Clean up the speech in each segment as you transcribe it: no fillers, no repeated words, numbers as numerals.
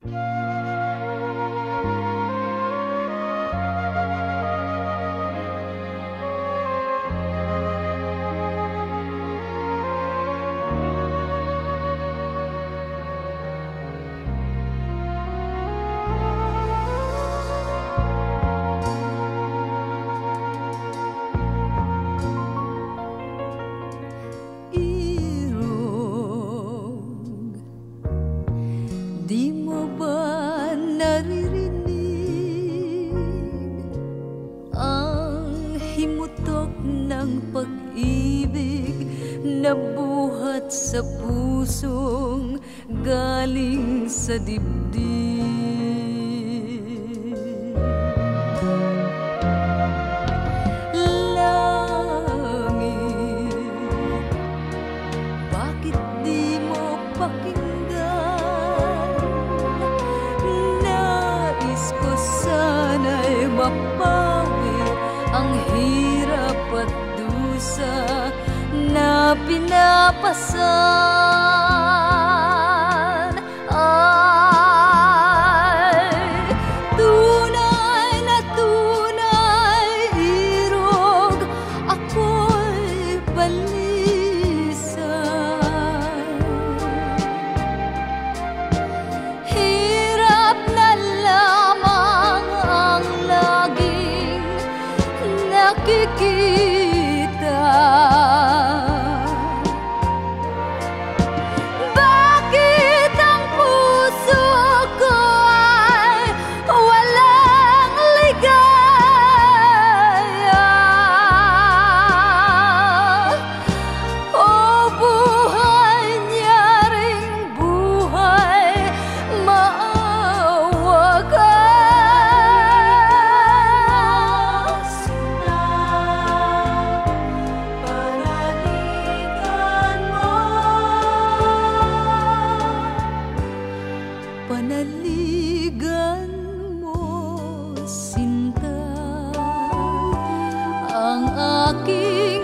Di mo ba naririnig ang himutok ng pag-ibig na buhat sa pusong galing sa dibdib? Langit, bakit di mo pakinggan? Sana'y mapawi ang hirap at dusa na pinapasan. Ay, tunay na tunay, irog, ako'y balisa. Hirap na lamang nakikita. Bakit ang puso ko ay walang ligaya? O buhay niya ring buhay, maawa ka. Panaligan mo, sinta, ang aking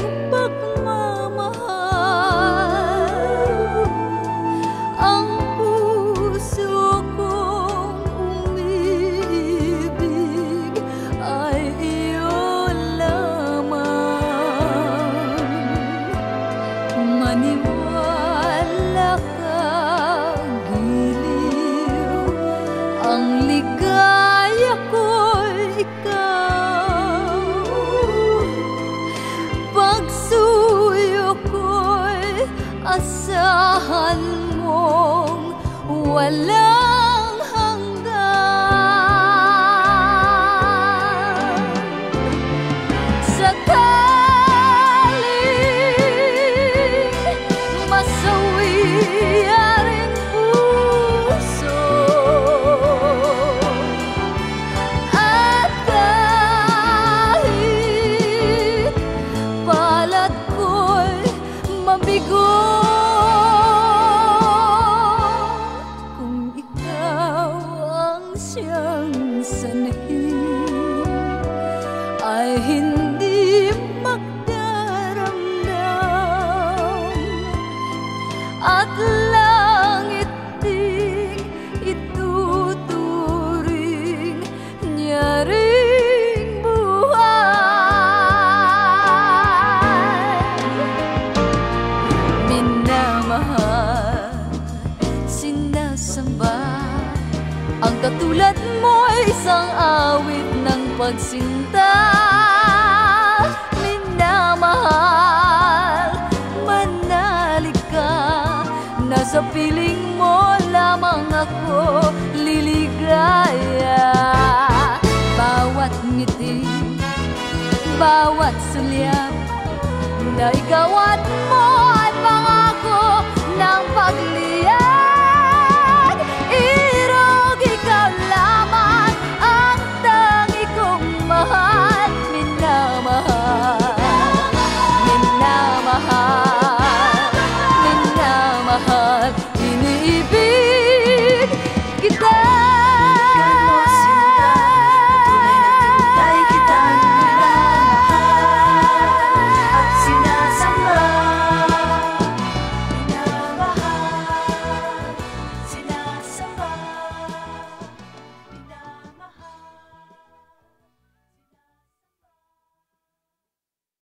pagmamahal. Ang puso kong umiibig ay iyo lamang. Maniwala ka, ang ligaya ko'y ikaw. Pagsuyo ko'y asahan mong walang hanggan. Sakaling masawi aring puso, mabigo, kung ikaw ang siyang sanhin, ay hindi magdaramdam at langit ding ituturing niya ring buhay. Minamahal, sinasamba, ang katulad mo'y isang awit ng pagsinta. Minamahal, manalig ka, nasa piling mo lamang ako liligaya. Bawat ngiti, bawat sulyap na ikaw at mo